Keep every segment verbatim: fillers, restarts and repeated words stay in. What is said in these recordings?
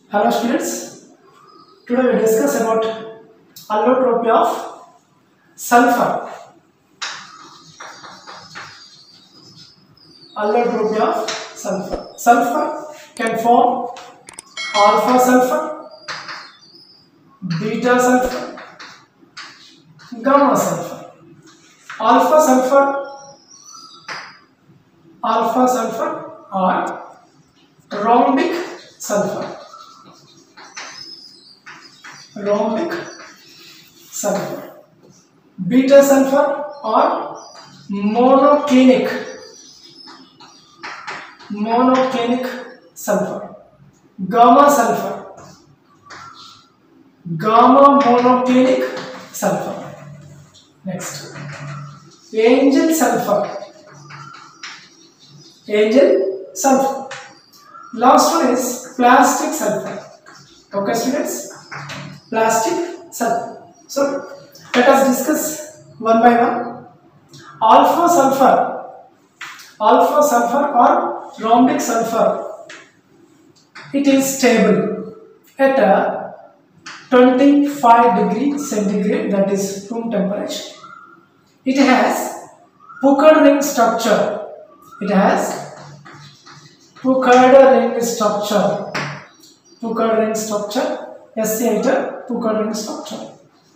Hello students, today we discuss about allotropy of sulfur. Allotropy of sulfur. Sulfur can form alpha sulfur, beta sulfur, gamma sulfur. Alpha sulfur, alpha sulfur or rhombic sulfur. Rhombic sulfur. Beta sulfur or monoclinic monoclinic sulfur. Gamma sulfur. Gamma monoclinic sulfur. Next, angel sulfur. Angel sulfur. Last one is plastic sulfur. Okay students, plastic sulfur. So let us discuss one by one. Alpha sulfur, alpha sulfur or rhombic sulfur, it is stable at a twenty-five degree centigrade, that is room temperature. It has Puchard ring structure. It has Puchard ring structure. Puchard ring structure. S C eight Puchard ring structure.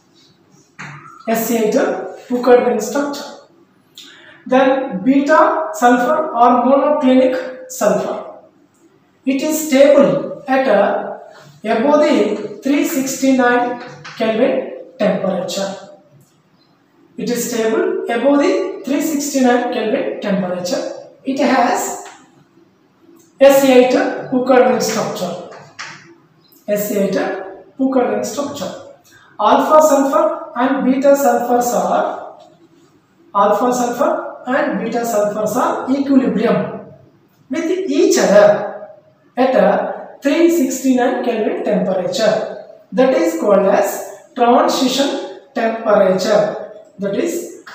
S C eight Puchard ring structure. Then beta sulfur or monoclinic sulfur. It is stable at a above the three sixty-nine Kelvin temperature. It is stable above the three sixty-nine Kelvin temperature. It has S C eight Puchard ring structure. S C eight Puchard ring structure. Alpha sulfur and beta sulfurs are alpha sulfur and beta sulfurs are equilibrium with each other at a three sixty-nine Kelvin temperature. That is called as transition temperature. That is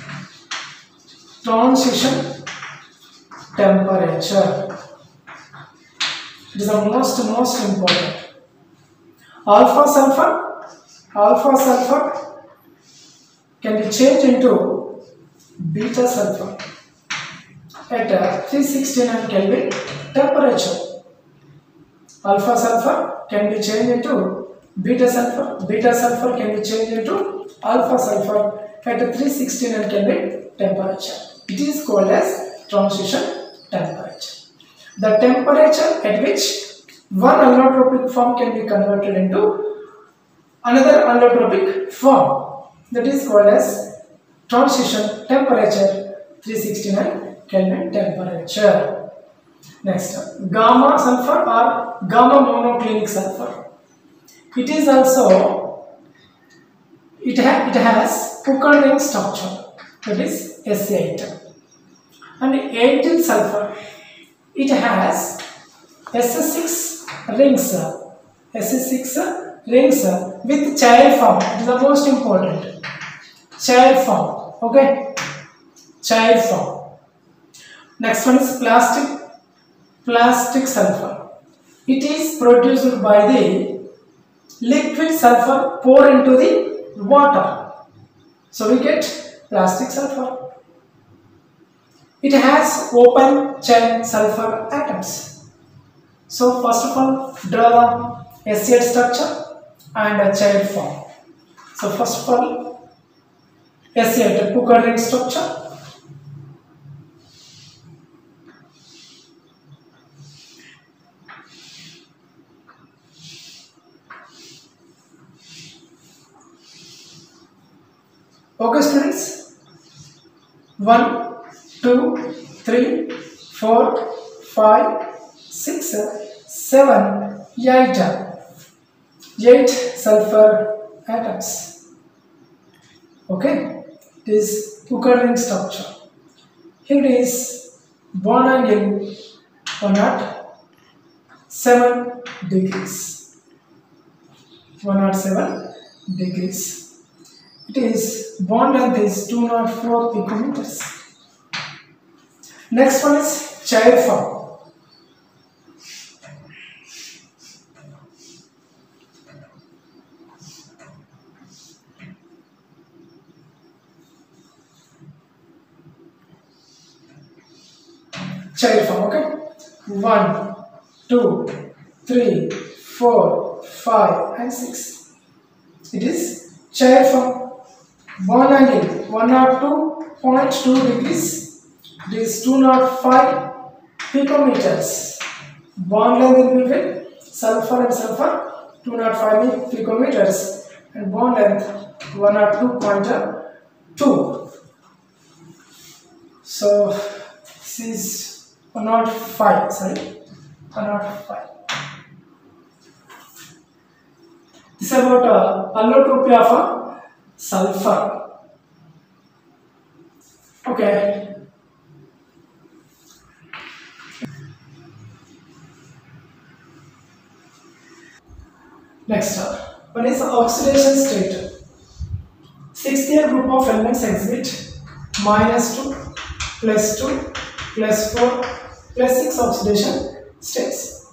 transition temperature. It is the most most important. Alpha sulfur, alpha sulfur can be changed into beta sulfur at a three sixty-nine Kelvin temperature. Alpha sulfur can be changed into beta sulfur. Beta sulfur can be changed into alpha sulfur at a three sixty-nine Kelvin temperature. It is called as transition temperature. The temperature at which one allotropic form can be converted into another allotropic form, that is called as transition temperature, three sixty-nine Kelvin temperature. Next, gamma sulfur or gamma monoclinic sulfur. It is also it, ha it has Puchard ring structure, that is S C eight. And angel sulfur, it has S S six rings, S S six rings with child form. It is the most important. Child form. Okay, child form. Next one is plastic plastic sulfur. It is produced by the liquid sulfur pour into the water. So we get plastic sulfur. It has open chain sulfur atoms. So first of all, draw the S C eight structure and a child form. So first of all, S C eight Puchard ring structure. Okay students, one, two, three, four, five, six, seven, eight, eight sulfur atoms. Okay, it is Puchard ring structure. Here it is bond angle one hundred seven degrees. one hundred seven degrees. It is bond length is two hundred four picometers. Next one is child form. child form. Okay, one, two, three, four, five, and six. It is child form. Bond angle one hundred two point two degrees. It is two hundred five picometers. Bond length in between sulfur and sulfur two hundred five picometers, and bond length one hundred two point two. So this is one hundred five. Sorry, one hundred five. This is about uh, allotropy of a sulfur. Okay. Next, uh, one is oxidation state. Sixth year group of elements exhibit minus two, plus two, plus four, plus six oxidation states.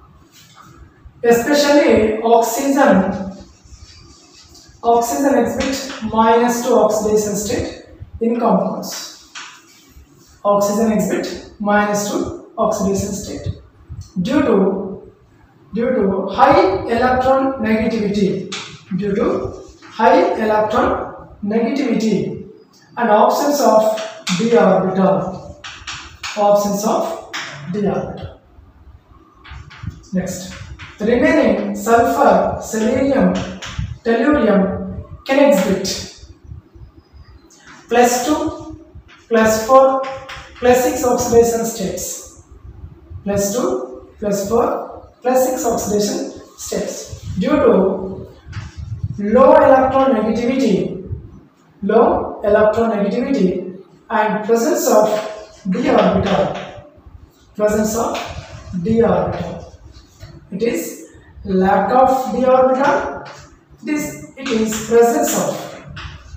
Especially oxygen, oxygen exhibit minus two oxidation state in compounds. Oxygen exhibit minus two oxidation state due to due to high electron negativity, due to high electron negativity and absence of d orbital, absence of d orbital. Next, the remaining sulfur, selenium, tellurium can exhibit plus two, plus four, plus six oxidation states, plus two, plus four, plus six oxidation states due to low electron negativity, low electron negativity and presence of d orbital, presence of d orbital. It is lack of d orbital. This it is presence of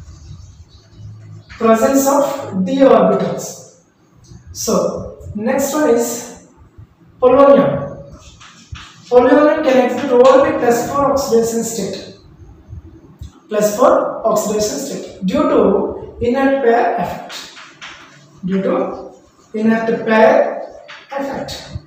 presence of d orbitals. So next one is polonium. Polonium can exhibit only plus four oxidation state, plus four oxidation state due to inert pair effect, due to inert pair effect,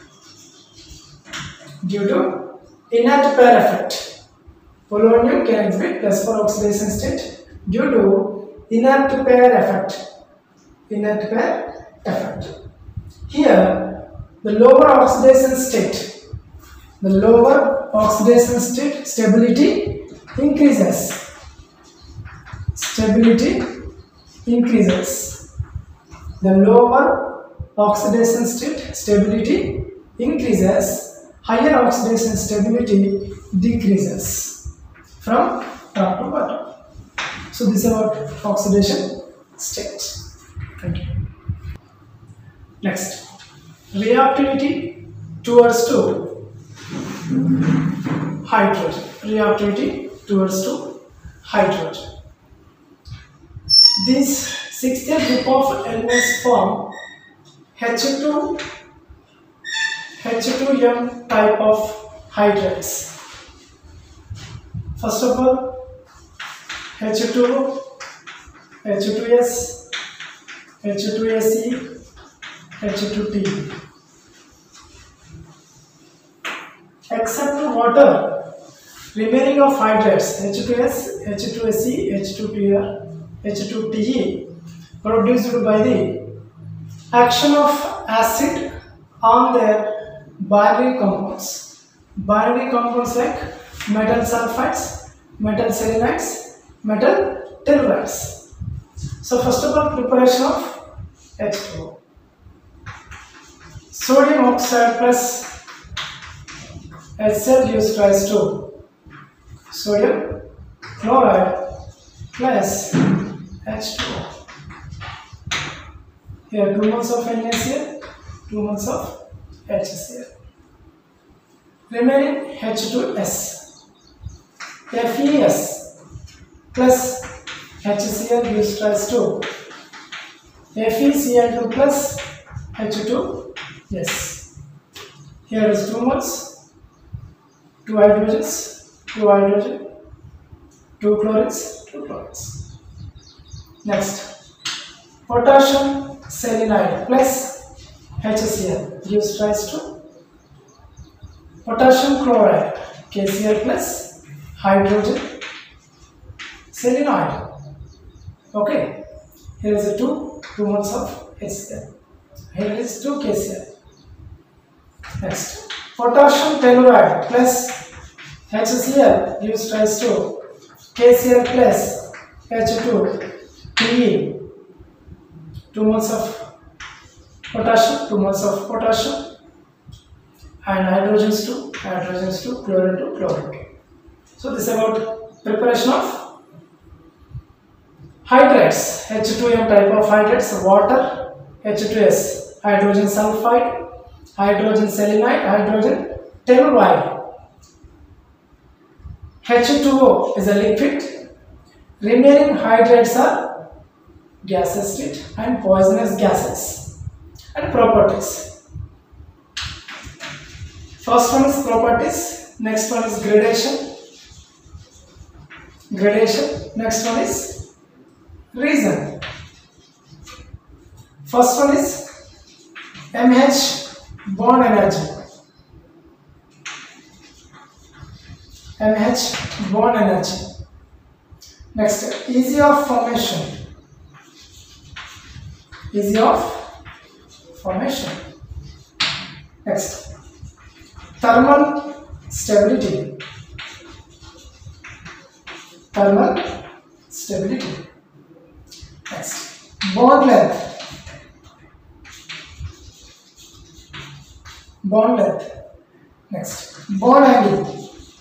due to inert pair effect. Polonium can exhibit plus four oxidation state due to inert pair effect, inert pair effect. Here, the lower oxidation state, the lower oxidation state stability increases, stability increases. The lower oxidation state stability increases, higher oxidation stability decreases from top to bottom. So this is about oxidation state. Thank you. Next, reactivity towards to hydrogen. Reactivity towards to hydrogen. This sixth group of elements form H two H two M type of hydrates. First of all, H two, H two S, H two S E, H two T. Except water, remaining of hydrates H two S, H two S E, H two P R, H two T E produced by the action of acid on their binary compounds. Binary compounds like metal sulfides, metal selenides, metal tellurides. So first of all, preparation of H two O. Sodium oxide plus HCl gives rise to sodium chloride plus H two O. Here two moles of NaCl, two moles of HCl. Remaining H two S. F E S plus HCl gives rise to F E C l two plus H two S. Here is two moles, two hydrogens, two hydrogen, two chlorines, two chlorines. Next, potassium selenide plus HCl gives rise to potassium chloride, KCl plus hydrogen selenoid. Okay, here is a two, two moles of HCl. Here is two KCl. Next, potassium telluride plus HCl gives rise to KCl plus H two Te. two moles of potassium, two moles of potassium, and hydrogens two, hydrogens two, chlorine two, chlorine two. So this is about preparation of hydrates. H two M type of hydrates: water, H two S, hydrogen sulfide, hydrogen selenide, hydrogen telluride. H two O is a liquid. Remaining hydrates are gaseous state and poisonous gases. And properties. First one is properties. Next one is gradation. Gradation. Next one is reason. First one is M H bond energy. M H bond energy. Next, easy of formation. Easy of formation. Next, thermal stability. Thermal stability. Next, bond length. Bond length. Next, bond angle.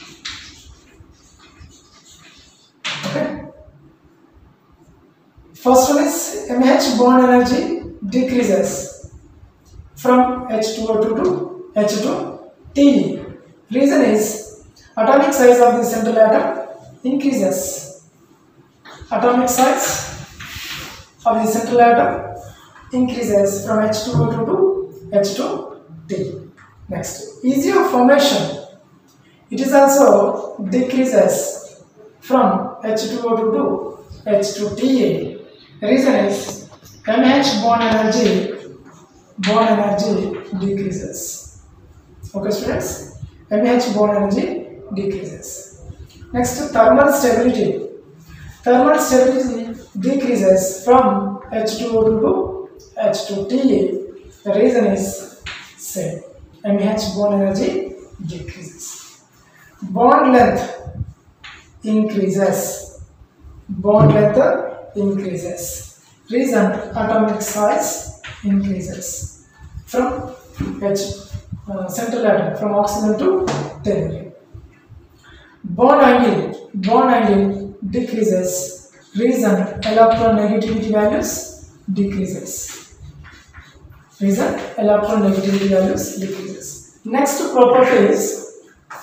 First one is M H bond energy decreases from H two O two to H two Te. Reason is atomic size of the central atom increases. Atomic size of the central atom increases from H two O two to H two Te. Next, easy of formation. It is also decreases from H two O two to H two Te. Reason is M H bond energy bond energy decreases. Okay, students, M H bond energy decreases. Next, thermal stability. Thermal stability decreases from H two O two to H two Te. The reason is same. M H bond energy decreases. Bond length increases. Bond length increases. Reason, atomic size increases from H uh, central atom, from oxygen to tellurium. Bond angle, bond angle decreases. Reason, electronegativity values decreases. Reason, electronegativity values decreases. Next property is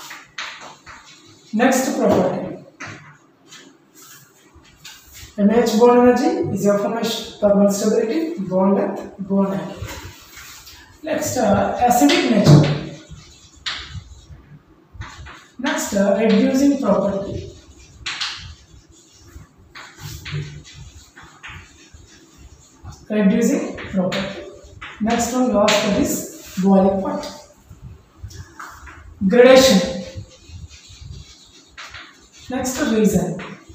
next property. M H bond energy is of formation, thermal stability, bond length, bond angle. Next, uh, acidic nature. Next, uh, reducing property. Reducing property. Next one, last one is boiling point. Gradation. Next, reason.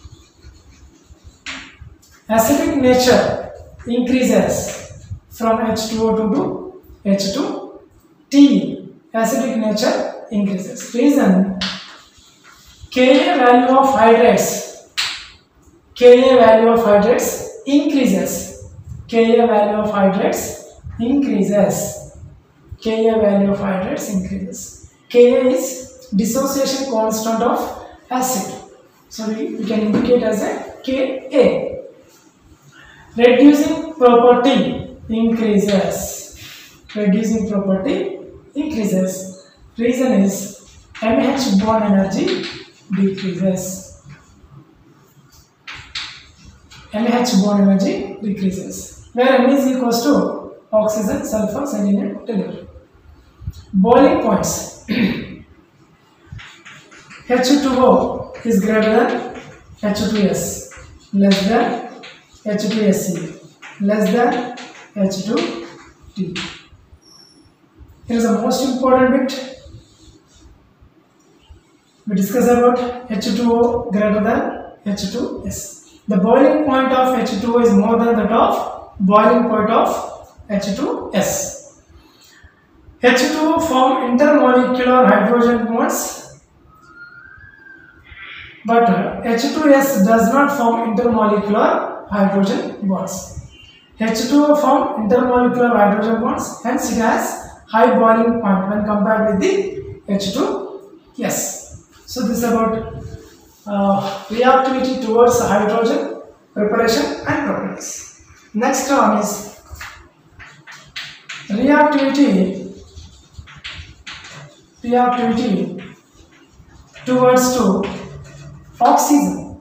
Acidic nature increases from H two O two to H two Te. Acidic nature increases. Reason, Ka value of hydrates, Ka value of hydrates increases. Ka value of hydrates increases. Ka value of hydrates increases. Ka is dissociation constant of acid. So we, we can indicate as a Ka. Reducing property increases. Reducing property increases. Reason is M H bond energy decreases. M H bond energy decreases. Where M is equals to oxygen, sulfur, selenium, tellurium. Boiling points. H two O is greater than H two S, less than H two S E, less than H two Te. Here is the most important bit. We discuss about H two O greater than H two S. The boiling point of H two O is more than that of boiling point of H two S. H two O form intermolecular hydrogen bonds, but H two S does not form intermolecular hydrogen bonds. H two O form intermolecular hydrogen bonds, hence it has high boiling point when compared with the H two S. So this is about uh, reactivity towards hydrogen preparation and properties. Next one is reactivity reactivity towards to oxygen.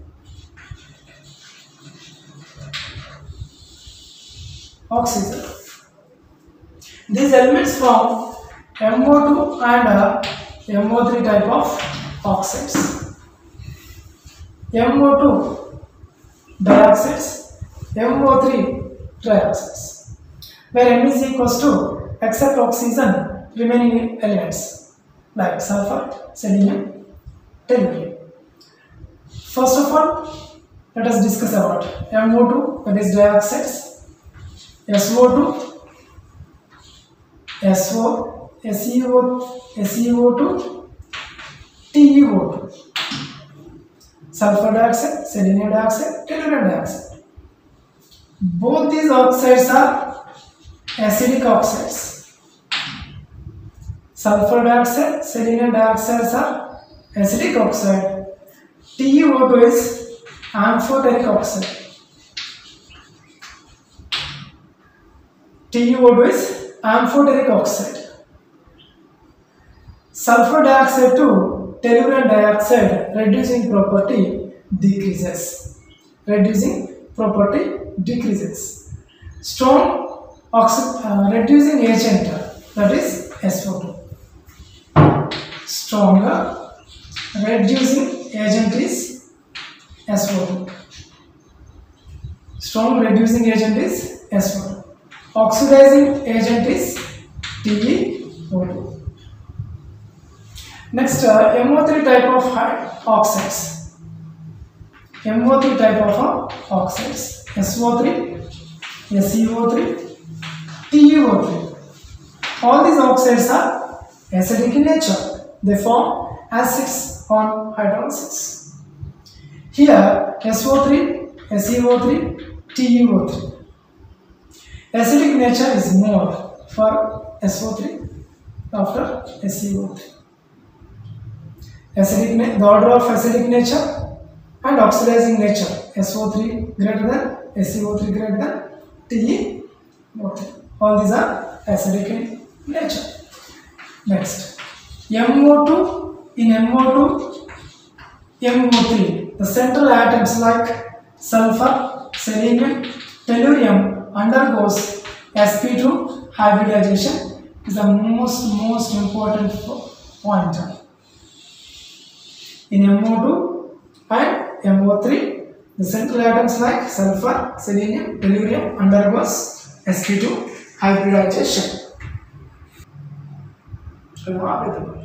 Oxygen. These elements form M O two and uh, M O three type of oxides. M O two dioxides, M O three trioxides, where M is equals to except oxygen remaining elements like sulfur, selenium, tellurium. First of all, let us discuss about M O two, that is dioxides, S O two, S O, S E O, S E O two, T E O two, sulfur dioxide, selenium dioxide, tellurium dioxide. Both these oxides are acidic oxides. Sulfur dioxide, selenium dioxides are acidic oxide. T E O two is amphoteric oxide. T E O two is amphoteric oxide. Sulfur dioxide to tellurium dioxide reducing property decreases. Reducing property decreases. Strong oxi uh, reducing agent, that is S O two. Stronger reducing agent is S O two. Strong reducing agent is S O two. Oxidizing agent is T E O two. Next, uh, M O three type of oxides. M O three type of uh, oxides. S O three, S E O three, T E O three. All these oxides are acidic in nature. They form acids on hydrolysis. Here, S O three, S E O three, T E O three. Acidic nature is more for S O three after S E O three. Acidic, the order of acidic nature and oxidizing nature, S O three greater than, S E O three greater than, T E O three. All these are acidic in nature. Next, M O two, in M O two, M O three, the central atoms like sulfur, selenium, tellurium undergoes S P two hybridization is the most most important point. In M O two and M O three, the central atoms like sulfur, selenium, tellurium undergoes S P two hybridization.